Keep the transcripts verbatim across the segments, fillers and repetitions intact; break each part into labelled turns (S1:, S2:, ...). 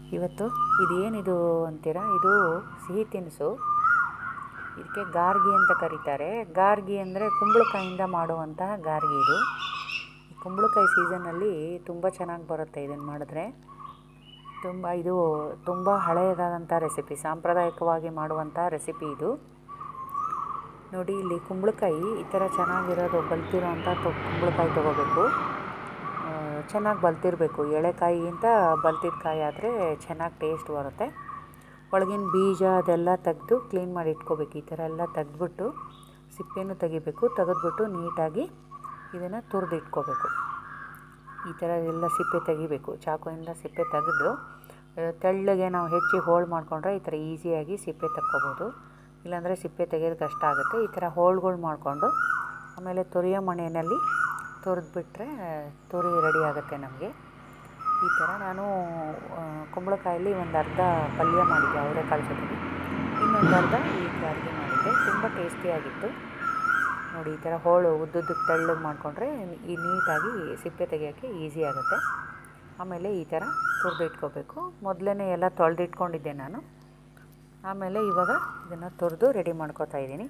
S1: ಇವತ್ತು ಇದೇನಿದು ಅಂತೀರಾ, ಇದು ಸಿಹಿ ತಿನಿಸು. ಇದಕ್ಕೆ ಗಾರ್ಗಿ ಅಂತ ಕರೀತಾರೆ. ಗಾರ್ಗಿ ಅಂದರೆ ಕುಂಬಳಕಾಯಿಂದ ಮಾಡುವಂತಹ ಗಾರ್ಗಿ. ಇದು ಕುಂಬಳಕಾಯಿ ಸೀಸನ್ನಲ್ಲಿ ತುಂಬ ಚೆನ್ನಾಗಿ ಬರುತ್ತೆ ಇದನ್ನು ಮಾಡಿದ್ರೆ. ತುಂಬ ಇದು ತುಂಬ ಹಳೆಯದಾದಂಥ ರೆಸಿಪಿ, ಸಾಂಪ್ರದಾಯಿಕವಾಗಿ ಮಾಡುವಂಥ ರೆಸಿಪಿ ಇದು. ನೋಡಿ, ಇಲ್ಲಿ ಕುಂಬಳಕಾಯಿ ಈ ಥರ ಚೆನ್ನಾಗಿರೋದು ಬಲ್ತಿರೋ ಅಂಥ ತೊ ಕುಂಬಳಕಾಯಿ ತೊಗೋಬೇಕು. ಚೆನ್ನಾಗಿ ಬಲ್ತಿರಬೇಕು. ಎಳೆಕಾಯಿಗಿಂತ ಬಲ್ತಿದ್ದ ಕಾಯಿ ಆದರೆ ಚೆನ್ನಾಗಿ ಟೇಸ್ಟ್ ಬರುತ್ತೆ. ಒಳಗಿನ ಬೀಜ ಅದೆಲ್ಲ ತೆಗೆದು ಕ್ಲೀನ್ ಮಾಡಿ ಇಟ್ಕೋಬೇಕು. ಈ ಥರ ಎಲ್ಲ ತೆಗೆದ್ಬಿಟ್ಟು ಸಿಪ್ಪೆನೂ ತೆಗಿಬೇಕು. ತೆಗೆದ್ಬಿಟ್ಟು ನೀಟಾಗಿ ಇದನ್ನು ತುರಿದು ಇಟ್ಕೋಬೇಕು. ಈ ಥರ ಎಲ್ಲ ಸಿಪ್ಪೆ ತೆಗಿಬೇಕು. ಚಾಕುವಿಂದ ಸಿಪ್ಪೆ ತೆಗೆದು ತೆಳ್ಳಗೆ ನಾವು ಹೆಚ್ಚಿ ಹೋಳು ಮಾಡಿಕೊಂಡ್ರೆ ಈ ಥರ ಈಸಿಯಾಗಿ ಸಿಪ್ಪೆ ತಕ್ಕೋಬೋದು. ಇಲ್ಲಾಂದರೆ ಸಿಪ್ಪೆ ತೆಗೆಯೋದು ಕಷ್ಟ ಆಗುತ್ತೆ. ಈ ಥರ ಹೋಳುಗಳು ಮಾಡಿಕೊಂಡು ಆಮೇಲೆ ತುರಿಯೋ ಮಣೆಯಲ್ಲಿ ತುರಿದ್ಬಿಟ್ರೆ ತುರಿ ರೆಡಿ ಆಗುತ್ತೆ ನಮಗೆ. ಈ ಥರ ನಾನು ಕುಂಬಳಕಾಯಲ್ಲಿ ಒಂದು ಅರ್ಧ ಪಲ್ಯ ಮಾಡಿದ್ದೆ ಅವರೆಕಾಳು ಜೊತೆಗೆ, ಇನ್ನೊಂದು ಅರ್ಧ ಈ ಗಾರ್ಗಿ ಮಾಡಿದ್ದೆ. ತುಂಬ ಟೇಸ್ಟಿಯಾಗಿತ್ತು. ನೋಡಿ, ಈ ಥರ ಹೋಳು ಉದ್ದುದ್ದಕ್ಕೆ ತೆಳ್ಳಗೆ ಮಾಡಿಕೊಂಡ್ರೆ ಈ ನೀಟಾಗಿ ಸಿಪ್ಪೆ ತೆಗಿಯೋಕ್ಕೆ ಈಸಿ ಆಗುತ್ತೆ. ಆಮೇಲೆ ಈ ಥರ ತುರಿದು ಇಟ್ಕೋಬೇಕು. ಮೊದಲೇ ಎಲ್ಲ ತೊಳೆದಿಟ್ಕೊಂಡಿದ್ದೆ ನಾನು. ಆಮೇಲೆ ಇವಾಗ ಇದನ್ನು ತುರಿದು ರೆಡಿ ಮಾಡ್ಕೋತಾ ಇದ್ದೀನಿ.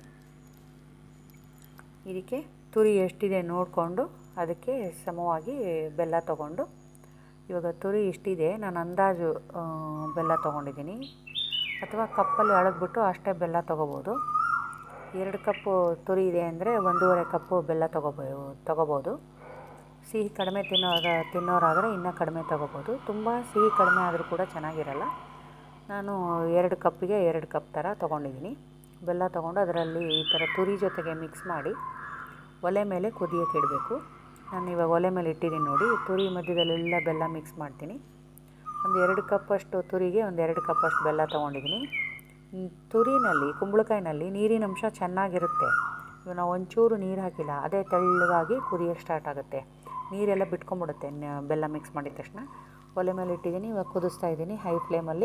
S1: ಇದಕ್ಕೆ ತುರಿ ಎಷ್ಟಿದೆ ನೋಡಿಕೊಂಡು ಅದಕ್ಕೆ ಸಮವಾಗಿ ಬೆಲ್ಲ ತೊಗೊಂಡು, ಇವಾಗ ತುರಿ ಇಷ್ಟಿದೆ, ನಾನು ಅಂದಾಜು ಬೆಲ್ಲ ತೊಗೊಂಡಿದ್ದೀನಿ. ಅಥವಾ ಕಪ್ಪಲ್ಲಿ ಅಳೆದ್ಬಿಟ್ಟು ಅಷ್ಟೇ ಬೆಲ್ಲ ತೊಗೋಬೋದು. ಎರಡು ಕಪ್ಪು ತುರಿ ಇದೆ ಅಂದರೆ ಒಂದೂವರೆ ಕಪ್ಪು ಬೆಲ್ಲ ತೊಗೋಬೋ ತೊಗೋಬೋದು. ಸಿಹಿ ಕಡಿಮೆ ತಿನ್ನೋರ ತಿನ್ನೋರಾದರೆ ಇನ್ನೂ ಕಡಿಮೆ ತೊಗೋಬೋದು. ತುಂಬ ಸಿಹಿ ಕಡಿಮೆ ಆದರೂ ಕೂಡ ಚೆನ್ನಾಗಿರಲ್ಲ. ನಾನು ಎರಡು ಕಪ್ಪಿಗೆ ಎರಡು ಕಪ್ ಥರ ತೊಗೊಂಡಿದ್ದೀನಿ. ಬೆಲ್ಲ ತೊಗೊಂಡು ಅದರಲ್ಲಿ ಈ ಥರ ತುರಿ ಜೊತೆಗೆ ಮಿಕ್ಸ್ ಮಾಡಿ ಒಲೆ ಮೇಲೆ ಕುದಿಯೋಕ್ಕೆ ಇಡಬೇಕು. ನಾನು ಇವಾಗ ಒಲೆ ಮೇಲೆ ಇಟ್ಟಿದ್ದೀನಿ ನೋಡಿ. ತುರಿ ಮಧ್ಯದಲ್ಲೆಲ್ಲ ಬೆಲ್ಲ ಮಿಕ್ಸ್ ಮಾಡ್ತೀನಿ. ಒಂದು ಎರಡು ಕಪ್ಪಷ್ಟು ತುರಿಗೆ ಒಂದು ಎರಡು ಕಪ್ಪಷ್ಟು ಬೆಲ್ಲ ತೊಗೊಂಡಿದ್ದೀನಿ. ತುರಿನಲ್ಲಿ ಕುಂಬಳಕಾಯಿನಲ್ಲಿ ನೀರಿನ ಅಂಶ ಚೆನ್ನಾಗಿರುತ್ತೆ. ಇವಾಗ ನಾವು ಒಂಚೂರು ನೀರು ಹಾಕಿಲ್ಲ, ಅದೇ ತೆಳ್ಳಗಾಗಿ ಕುದಿಯೋಕ್ಕೆ ಸ್ಟಾರ್ಟ್ ಆಗುತ್ತೆ. ನೀರೆಲ್ಲ ಬಿಟ್ಕೊಂಡ್ಬಿಡುತ್ತೆ ಬೆಲ್ಲ ಮಿಕ್ಸ್ ಮಾಡಿದ ತಕ್ಷಣ. ಒಲೆ ಮೇಲೆ ಇಟ್ಟಿದ್ದೀನಿ. ಇವಾಗ ಕುದಿಸ್ತಾ ಇದ್ದೀನಿ ಹೈ ಫ್ಲೇಮಲ್ಲಿ.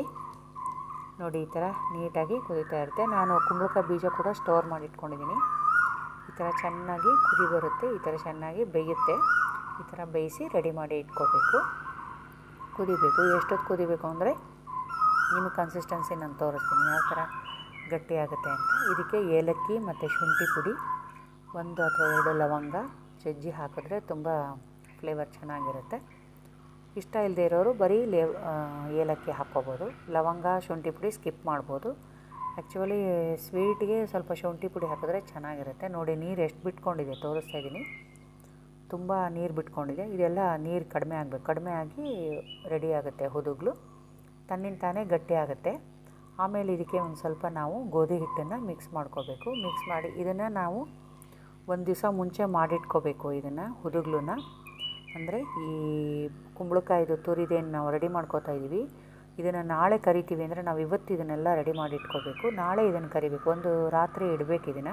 S1: ನೋಡಿ, ಈ ಥರ ನೀಟಾಗಿ ಕುದೀತಾ ಇರುತ್ತೆ. ನಾನು ಕುಂಬಳಕಾಯಿ ಬೀಜ ಕೂಡ ಸ್ಟೋರ್ ಮಾಡಿ ಇಟ್ಕೊಂಡಿದ್ದೀನಿ. ಈ ಥರ ಚೆನ್ನಾಗಿ ಕುದಿ ಬರುತ್ತೆ. ಈ ಥರ ಚೆನ್ನಾಗಿ ಬೇಯುತ್ತೆ. ಈ ಥರ ಬೇಯಿಸಿ ರೆಡಿ ಮಾಡಿ ಇಟ್ಕೋಬೇಕು. ಕುದಿಬೇಕು. ಎಷ್ಟೊತ್ತು ಕುದಿಬೇಕು ಅಂದರೆ ನಿಮಗೆ ಕನ್ಸಿಸ್ಟೆನ್ಸಿ ನಾನು ತೋರಿಸ್ತೀನಿ ಯಾವ ಥರ ಗಟ್ಟಿ ಆಗುತ್ತೆ ಅಂತ. ಇದಕ್ಕೆ ಏಲಕ್ಕಿ ಮತ್ತು ಶುಂಠಿ ಪುಡಿ, ಒಂದು ಅಥವಾ ಎರಡು ಲವಂಗ ಜಜ್ಜಿ ಹಾಕಿದ್ರೆ ತುಂಬ ಫ್ಲೇವರ್ ಚೆನ್ನಾಗಿರುತ್ತೆ. ಇಷ್ಟ ಇಲ್ಲದೆ ಇರೋರು ಬರೀ ಲೇ ಏಲಕ್ಕಿ ಹಾಕ್ಕೋಬೋದು. ಲವಂಗ ಶುಂಠಿ ಪುಡಿ ಸ್ಕಿಪ್ ಮಾಡ್ಬೋದು. ಆ್ಯಕ್ಚುಲಿ ಸ್ವೀಟಿಗೆ ಸ್ವಲ್ಪ ಶುಂಠಿ ಪುಡಿ ಹಾಕಿದ್ರೆ ಚೆನ್ನಾಗಿರುತ್ತೆ. ನೋಡಿ, ನೀರು ಎಷ್ಟು ಬಿಟ್ಕೊಂಡಿದೆ ತೋರಿಸ್ತಾ ಇದ್ದೀನಿ. ತುಂಬ ನೀರು ಬಿಟ್ಕೊಂಡಿದೆ. ಇದೆಲ್ಲ ನೀರು ಕಡಿಮೆ ಆಗಬೇಕು. ಕಡಿಮೆ ಆಗಿ ರೆಡಿ ಆಗುತ್ತೆ. ಹುದುಗ್ಲು ತನ್ನಿಂದ ತಾನೇ ಗಟ್ಟಿ ಆಗುತ್ತೆ. ಆಮೇಲೆ ಇದಕ್ಕೆ ಒಂದು ಸ್ವಲ್ಪ ನಾವು ಗೋಧಿ ಹಿಟ್ಟನ್ನು ಮಿಕ್ಸ್ ಮಾಡ್ಕೋಬೇಕು. ಮಿಕ್ಸ್ ಮಾಡಿ ಇದನ್ನು ನಾವು ಒಂದು ದಿವಸ ಮುಂಚೆ ಮಾಡಿಟ್ಕೋಬೇಕು. ಇದನ್ನು ಹುದುಗ್ಲನ್ನ ಅಂದರೆ ಈ ಕುಂಬಳಕಾಯಿದು ತುರಿದೇನು ನಾವು ರೆಡಿ ಮಾಡ್ಕೋತಾ ಇದ್ದೀವಿ, ಇದನ್ನು ನಾಳೆ ಕರಿತೀವಿ ಅಂದರೆ ನಾವು ಇವತ್ತು ಇದನ್ನೆಲ್ಲ ರೆಡಿ ಮಾಡಿ ಇಟ್ಕೋಬೇಕು. ನಾಳೆ ಇದನ್ನು ಕರಿಬೇಕು. ಒಂದು ರಾತ್ರಿ ಇಡಬೇಕು ಇದನ್ನು.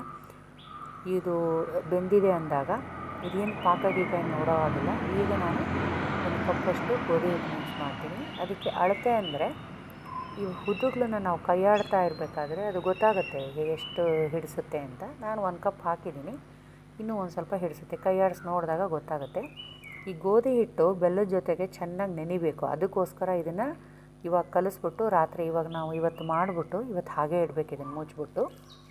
S1: ಇದು ಬೆಂದಿದೆ ಅಂದಾಗ ಇದೇನು ಪಾಕ ಗೀಕ ಏನು ನೋಡೋ ಆಗಿಲ್ಲ. ಈಗ ನಾನು ಒಂದು ಕಪ್ಪಷ್ಟು ಗೋಧಿ ಹಿಟ್ಟು ಮಿಕ್ಸ್ ಮಾಡ್ತೀನಿ. ಅದಕ್ಕೆ ಅಳತೆ ಅಂದರೆ ಈ ಹುದುಗ್ಲನ್ನ ನಾವು ಕೈಯಾಡ್ತಾ ಇರಬೇಕಾದ್ರೆ ಅದು ಗೊತ್ತಾಗುತ್ತೆ ಎಷ್ಟು ಹಿಡಿಸುತ್ತೆ ಅಂತ. ನಾನು ಒಂದು ಕಪ್ ಹಾಕಿದ್ದೀನಿ. ಇನ್ನೂ ಒಂದು ಸ್ವಲ್ಪ ಹಿಡಿಸುತ್ತೆ. ಕೈಯಾಡಿಸಿ ನೋಡಿದಾಗ ಗೊತ್ತಾಗುತ್ತೆ. ಈ ಗೋಧಿ ಹಿಟ್ಟು ಬೆಲ್ಲದ ಜೊತೆಗೆ ಚೆನ್ನಾಗಿ ನೆನಿಬೇಕು. ಅದಕ್ಕೋಸ್ಕರ ಇದನ್ನು ಇವಾಗ ಕಲಿಸ್ಬಿಟ್ಟು ರಾತ್ರಿ ಇವಾಗ ನಾವು ಇವತ್ತು ಮಾಡಿಬಿಟ್ಟು ಇವತ್ತು ಹಾಗೆ ಇಡಬೇಕು. ಇದನ್ನು ಮುಚ್ಚಿಬಿಟ್ಟು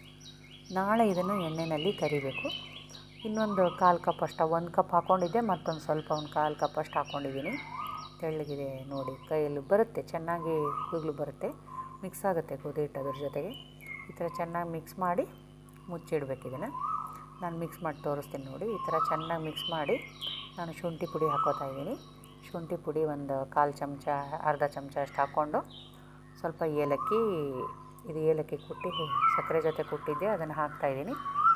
S1: ನಾಳೆ ಇದನ್ನು ಎಣ್ಣೆಯಲ್ಲಿ ಕರಿಬೇಕು. ಇನ್ನೊಂದು ಕಾಲು ಕಪ್ ಅಷ್ಟು, ಒಂದು ಕಪ್ ಹಾಕ್ಕೊಂಡಿದ್ದೆ, ಮತ್ತೊಂದು ಸ್ವಲ್ಪ ಒಂದು ಕಾಲು ಕಪ್ ಅಷ್ಟು ಹಾಕ್ಕೊಂಡಿದ್ದೀನಿ. ತೆಳ್ಳಗಿದೆ ನೋಡಿ, ಕೈಯಲ್ಲಿ ಬರುತ್ತೆ ಚೆನ್ನಾಗಿ ಹುದುಗ್ಲು ಬರುತ್ತೆ. ಮಿಕ್ಸ್ ಆಗುತ್ತೆ ಗೋಧಿ ಹಿಟ್ಟು ಅದ್ರ ಜೊತೆಗೆ. ಈ ಥರ ಚೆನ್ನಾಗಿ ಮಿಕ್ಸ್ ಮಾಡಿ ಮುಚ್ಚಿಡ್ಬೇಕು. ಇದನ್ನು ನಾನು ಮಿಕ್ಸ್ ಮಾಡಿ ತೋರಿಸ್ತೀನಿ ನೋಡಿ. ಈ ಥರ ಚೆನ್ನಾಗಿ ಮಿಕ್ಸ್ ಮಾಡಿ ನಾನು ಶುಂಠಿ ಪುಡಿ ಹಾಕ್ಕೋತಾ ಇದ್ದೀನಿ. ಶುಂಠಿ ಪುಡಿ ಒಂದು ಕಾಲು ಚಮಚ ಅರ್ಧ ಚಮಚ ಅಷ್ಟು ಹಾಕ್ಕೊಂಡು ಸ್ವಲ್ಪ ಏಲಕ್ಕಿ, ಇದು ಏಲಕ್ಕಿ ಕುಟ್ಟಿ ಸಕ್ಕರೆ ಜೊತೆ ಕುಟ್ಟಿದ್ದೆ ಅದನ್ನು ಹಾಕ್ತಾಯಿದ್ದೀನಿ.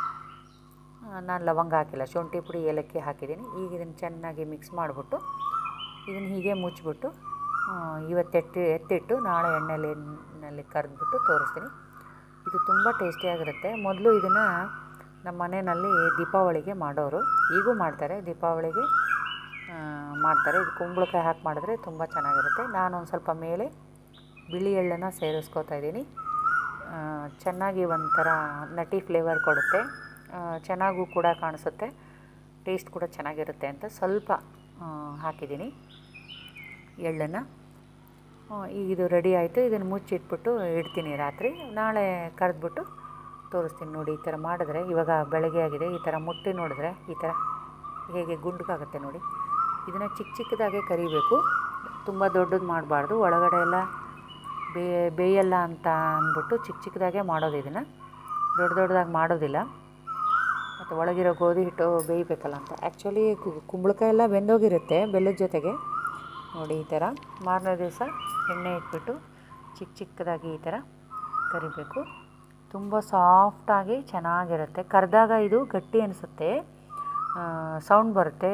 S1: ನಾನು ಲವಂಗ ಹಾಕಿಲ್ಲ, ಶುಂಠಿ ಪುಡಿ ಏಲಕ್ಕಿ ಹಾಕಿದ್ದೀನಿ. ಈಗ ಇದನ್ನು ಚೆನ್ನಾಗಿ ಮಿಕ್ಸ್ ಮಾಡಿಬಿಟ್ಟು ಇದನ್ನು ಹೀಗೆ ಮುಚ್ಚಿಬಿಟ್ಟು ಇವತ್ತು ಎತ್ತಿ ಎತ್ತಿಟ್ಟು ನಾಳೆ ಎಣ್ಣೆಲಿ ಎಣ್ಣೆಯಲ್ಲಿ ಕರೆದ್ಬಿಟ್ಟು ತೋರಿಸ್ತೀನಿ. ಇದು ತುಂಬ ಟೇಸ್ಟಿಯಾಗಿರುತ್ತೆ. ಮೊದಲು ಇದನ್ನು ನಮ್ಮ ಮನೆಯಲ್ಲಿ ದೀಪಾವಳಿಗೆ ಮಾಡೋರು, ಈಗೂ ಮಾಡ್ತಾರೆ. ದೀಪಾವಳಿಗೆ ಮಾಡ್ತಾರೆ. ಇದು ಕುಂಬಳಕಾಯಿ ಹಾಕಿ ಮಾಡಿದ್ರೆ ತುಂಬ ಚೆನ್ನಾಗಿರುತ್ತೆ. ನಾನು ಒಂದು ಸ್ವಲ್ಪ ಮೇಲೆ ಬಿಳಿ ಎಳ್ಳನ್ನು ಸೇರಿಸ್ಕೋತಾ ಇದ್ದೀನಿ. ಚೆನ್ನಾಗಿ ಒಂಥರ ನಟಿ ಫ್ಲೇವರ್ ಕೊಡುತ್ತೆ. ಚೆನ್ನಾಗೂ ಕೂಡ ಕಾಣಿಸುತ್ತೆ. ಟೇಸ್ಟ್ ಕೂಡ ಚೆನ್ನಾಗಿರುತ್ತೆ ಅಂತ ಸ್ವಲ್ಪ ಹಾಕಿದ್ದೀನಿ ಎಳ್ಳನ್ನು. ಈಗ ಇದು ರೆಡಿ ಆಯಿತು. ಇದನ್ನು ಮುಚ್ಚಿಟ್ಬಿಟ್ಟು ಇಡ್ತೀನಿ ರಾತ್ರಿ. ನಾಳೆ ಕರೆದ್ಬಿಟ್ಟು ತೋರಿಸ್ತೀನಿ. ನೋಡಿ ಈ ಥರ ಮಾಡಿದ್ರೆ, ಇವಾಗ ಬೆಳಗ್ಗೆ ಆಗಿದೆ, ಈ ಥರ ಮುಟ್ಟಿ ನೋಡಿದ್ರೆ ಈ ಥರ ಹೇಗೆ ಗುಂಡ್ಗಾಗುತ್ತೆ ನೋಡಿ. ಇದನ್ನು ಚಿಕ್ಕ ಚಿಕ್ಕದಾಗೆ ಕರಿಬೇಕು, ತುಂಬ ದೊಡ್ಡದು ಮಾಡಬಾರ್ದು. ಒಳಗಡೆ ಎಲ್ಲ ಬೇ ಬೇಯಲ್ಲ ಅಂತ ಅಂದ್ಬಿಟ್ಟು ಚಿಕ್ಕ ಚಿಕ್ಕದಾಗೆ ಮಾಡೋದು. ಇದನ್ನು ದೊಡ್ಡ ದೊಡ್ಡದಾಗಿ ಮಾಡೋದಿಲ್ಲ, ಮತ್ತು ಒಳಗಿರೋ ಗೋಧಿ ಹಿಟ್ಟು ಬೇಯಬೇಕಲ್ಲ ಅಂತ. ಆ್ಯಕ್ಚುಲಿ ಕುಂಬಳಕಾಯಿ ಎಲ್ಲ ಬೆಂದೋಗಿರುತ್ತೆ ಬೆಲ್ಲದ ಜೊತೆಗೆ. ನೋಡಿ ಈ ಥರ ಮಾರನೇ ದಿವಸ ಎಣ್ಣೆ ಇಟ್ಬಿಟ್ಟು ಚಿಕ್ಕ ಚಿಕ್ಕದಾಗಿ ಈ ಥರ ಕರಿಬೇಕು. ತುಂಬ ಸಾಫ್ಟಾಗಿ ಚೆನ್ನಾಗಿರುತ್ತೆ. ಕರೆದಾಗ ಇದು ಗಟ್ಟಿ ಅನಿಸುತ್ತೆ, ಸೌಂಡ್ ಬರುತ್ತೆ,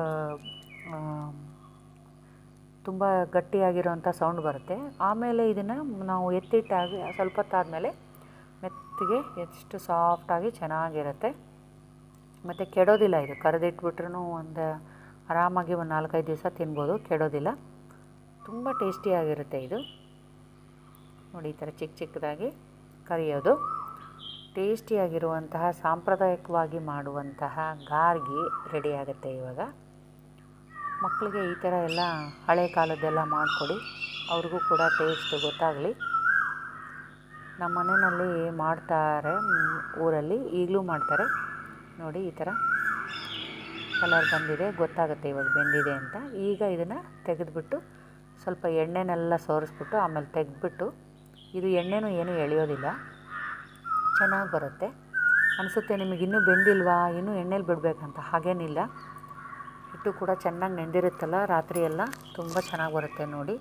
S1: ತುಂಬ ಗಟ್ಟಿಯಾಗಿರೋಂಥ ಸೌಂಡ್ ಬರುತ್ತೆ. ಆಮೇಲೆ ಇದನ್ನು ನಾವು ಎತ್ತಿಟ್ಟಾಗಿ ಸ್ವಲ್ಪ ಹೊತ್ತಾದಮೇಲೆ ಮೆತ್ತಗೆ ಎಷ್ಟು ಸಾಫ್ಟಾಗಿ ಚೆನ್ನಾಗಿರುತ್ತೆ. ಮತ್ತು ಕೆಡೋದಿಲ್ಲ. ಇದು ಕರೆದಿಟ್ಬಿಟ್ರೂ ಒಂದು ಆರಾಮಾಗಿ ಒಂದು ನಾಲ್ಕೈದು ದಿವಸ ತಿನ್ಬೋದು, ಕೆಡೋದಿಲ್ಲ. ತುಂಬ ಟೇಸ್ಟಿಯಾಗಿರುತ್ತೆ ಇದು. ನೋಡಿ ಈ ಥರ ಚಿಕ್ಕ ಚಿಕ್ಕದಾಗಿ ಕರಿಯೋದು. ಟೇಸ್ಟಿಯಾಗಿರುವಂತಹ ಸಾಂಪ್ರದಾಯಿಕವಾಗಿ ಮಾಡುವಂತಹ ಗಾರ್ಗಿ ರೆಡಿ ಆಗುತ್ತೆ ಇವಾಗ. ಮಕ್ಕಳಿಗೆ ಈ ಥರ ಎಲ್ಲ ಹಳೆ ಕಾಲದ್ದೆಲ್ಲ ಮಾಡಿಕೊಡಿ, ಅವ್ರಿಗೂ ಕೂಡ ಟೇಸ್ಟ್ ಗೊತ್ತಾಗಲಿ. ನಮ್ಮ ಮನೆಯಲ್ಲಿ ಮಾಡ್ತಾರೆ, ಊರಲ್ಲಿ ಈಗಲೂ ಮಾಡ್ತಾರೆ. ನೋಡಿ ಈ ಥರ ಕಲರ್ ಬಂದಿದೆ, ಗೊತ್ತಾಗುತ್ತೆ ಇವಾಗ ಬೆಂದಿದೆ ಅಂತ. ಈಗ ಇದನ್ನು ತೆಗೆದುಬಿಟ್ಟು ಸ್ವಲ್ಪ ಎಣ್ಣೆನೆಲ್ಲ ಸೋರಿಸ್ಬಿಟ್ಟು ಆಮೇಲೆ ತೆಗೆದ್ಬಿಟ್ಟು, ಇದು ಎಣ್ಣೆನೂ ಏನೂ ಎಳೆಯೋದಿಲ್ಲ, ಚೆನ್ನಾಗಿ ಬರುತ್ತೆ ಅನಿಸುತ್ತೆ. ನಿಮಗೆ ಇನ್ನೂ ಬೆಂದಿಲ್ವಾ, ಇನ್ನೂ ಎಣ್ಣೆಲಿ ಬಿಡಬೇಕಂತ, ಹಾಗೇನಿಲ್ಲ. ಹಿಟ್ಟು ಕೂಡ ಚೆನ್ನಾಗಿ ನೆಂದಿರುತ್ತಲ್ಲ ರಾತ್ರಿ ಎಲ್ಲ, ತುಂಬ ಚೆನ್ನಾಗಿ ಬರುತ್ತೆ ನೋಡಿ.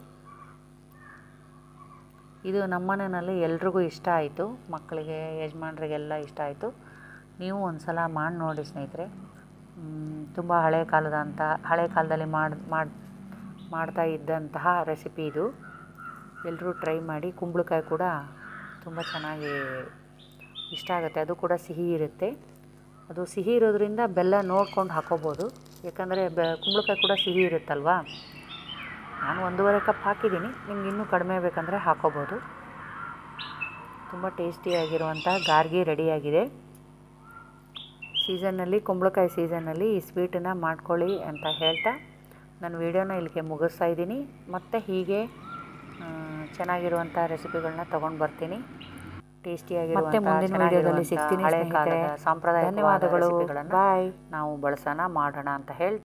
S1: ಇದು ನಮ್ಮ ಮನೆಯಲ್ಲಿ ಎಲ್ರಿಗೂ ಇಷ್ಟ ಆಯಿತು, ಮಕ್ಕಳಿಗೆ ಯಜಮಾನ್ರಿಗೆಲ್ಲ ಇಷ್ಟ ಆಯಿತು. ನೀವು ಒಂದು ಸಲ ಮಾಡಿ ನೋಡಿ ಸ್ನೇಹಿತರೆ. ತುಂಬ ಹಳೆ ಕಾಲದಂಥ ಹಳೆ ಕಾಲದಲ್ಲಿ ಮಾಡಿ ಮಾಡಿ ಮಾಡ್ತಾ ಇದ್ದಂತಹ ರೆಸಿಪಿ ಇದು. ಎಲ್ಲರೂ ಟ್ರೈ ಮಾಡಿ. ಕುಂಬಳಕಾಯಿ ಕೂಡ ತುಂಬ ಚೆನ್ನಾಗಿ ಇಷ್ಟ ಆಗುತ್ತೆ, ಅದು ಕೂಡ ಸಿಹಿ ಇರುತ್ತೆ. ಅದು ಸಿಹಿ ಇರೋದ್ರಿಂದ ಬೆಲ್ಲ ನೋಡ್ಕೊಂಡು ಹಾಕೋಬೋದು, ಯಾಕಂದರೆ ಬೆ ಕುಂಬಳಕಾಯಿ ಕೂಡ ಸಿಹಿ ಇರುತ್ತಲ್ವ. ನಾನು ಒಂದೂವರೆ ಕಪ್ ಹಾಕಿದ್ದೀನಿ, ನಿಮ್ಗೆ ಇನ್ನೂ ಕಡಿಮೆ ಬೇಕಂದರೆ ಹಾಕೋಬೋದು. ತುಂಬ ಟೇಸ್ಟಿಯಾಗಿರುವಂಥ ಗಾರ್ಗಿ ರೆಡಿಯಾಗಿದೆ. ಸೀಸನ್ನಲ್ಲಿ, ಕುಂಬಳಕಾಯಿ ಸೀಸನ್ನಲ್ಲಿ ಈ ಸ್ವೀಟನ್ನು ಮಾಡ್ಕೊಳ್ಳಿ ಅಂತ ಹೇಳ್ತಾ ನಾನು ವಿಡಿಯೋನ ಇಲ್ಲಿಗೆ ಮುಗಿಸ್ತಾ ಇದ್ದೀನಿ. ಮತ್ತು ಹೀಗೆ ಚೆನ್ನಾಗಿರುವಂಥ ರೆಸಿಪಿಗಳನ್ನ ತೊಗೊಂಡು ಬರ್ತೀನಿ. ಟೇಸ್ಟಿಯಾಗಿರುವಂಥ ಮುಂದಿನ ವಿಡಿಯೋದಲ್ಲಿ ಸಿಗ್ತೀನಿ. ಹಳೆ ಕಾಲದ ಸಾಂಪ್ರದಾಯಿಕ ಧನ್ಯವಾದಗಳು. ಬಾಯ್. ನಾವು ಬಳಸೋಣ, ಮಾಡೋಣ ಅಂತ ಹೇಳಿ